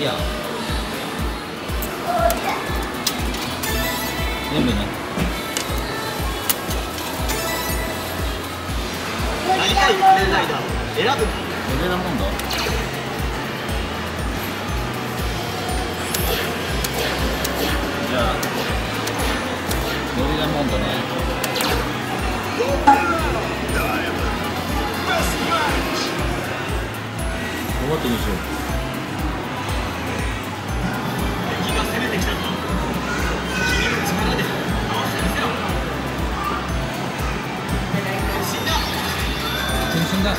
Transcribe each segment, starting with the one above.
いや全部ね。 なりたい仮面ライダーを選ぶ。 ゴリラモンド。じゃあゴリラモンドね。ロボットにしよう。 敵が攻めてきたぞ。君の力で倒してみせろ。死んだ。 変身だ。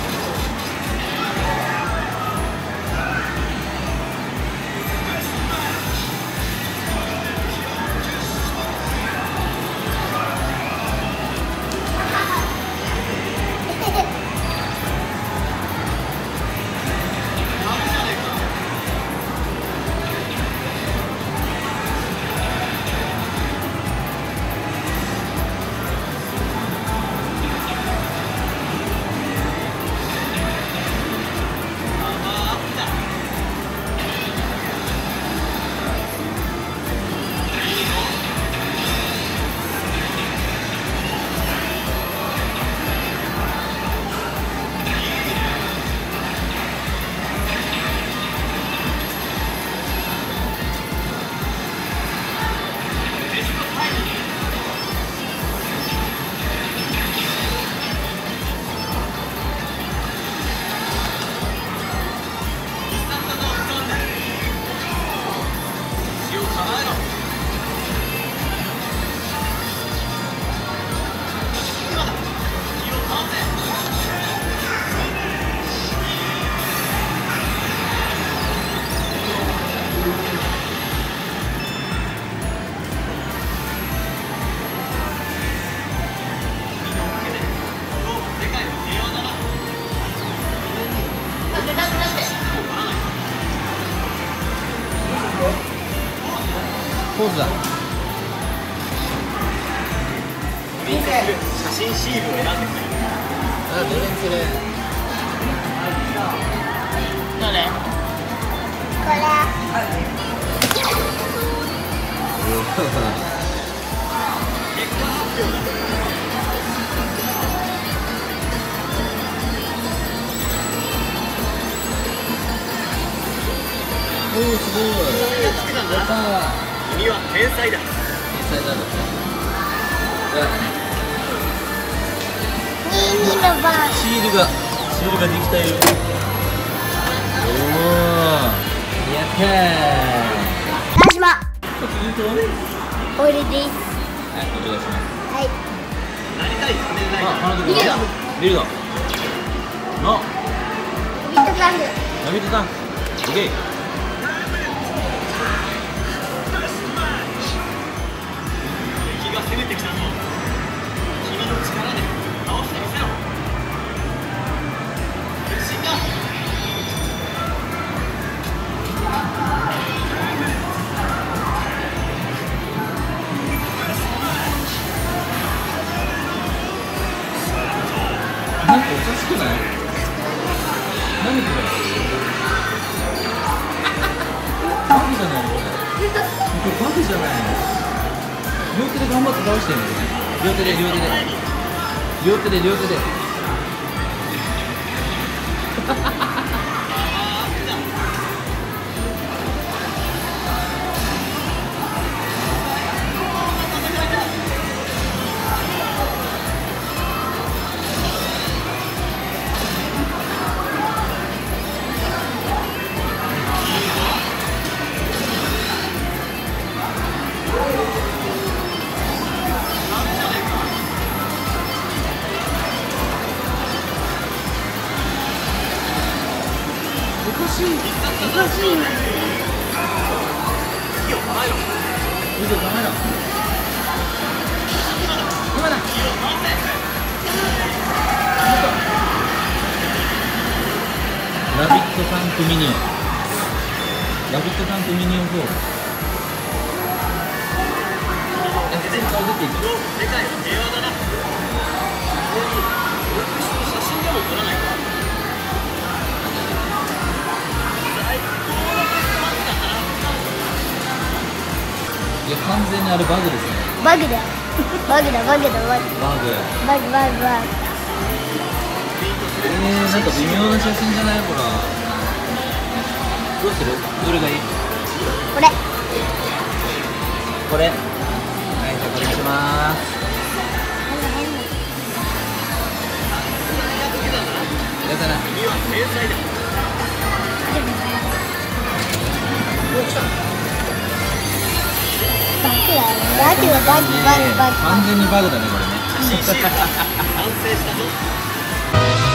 ポーズだ。 写真シールを選んでくれ。 あ、どれにする。どれ。 これ。 結果発表だ。 おお、すごい。 やったー。君は天才だ。 天才だろ。じゃあ 2の番。 シールができたよ。おお、やったー。 川島。 次と俺です。 はい、お願いします。 はい。 なりたい仮面ライダー。 あ、花とかビルドのビットサング。 ナビットさん、オッケー。 敵が攻めてきたぞ。君の力で倒してみせろ。死んだ。 なんかおかしくない？何これ？バグじゃないこれ。これバグじゃないの。両手で頑張って倒してるんだよね。両手で。おかしい。 火を構えろ。 見てカメラ。今だ。ラビットタンクミニオン。ラビットタンクミニオン4。普通に顔出ていく。 世界は平和だな。写真でも撮らないか。最高だ。 にあれバグですね。 バグだよ。バグだ、バグだ、バグ。 バグ。 バグ、バグ、バグ。 なんか微妙な写真じゃないこれ。どうする？どれがいい？ これ。 これ。はい、じゃあこれにします。やだな。 君は天才だ。 バグだよ。バグだ、バグ、バグ、バグ。 完全にバグだねこれね。 写真シーンは完成したぞ。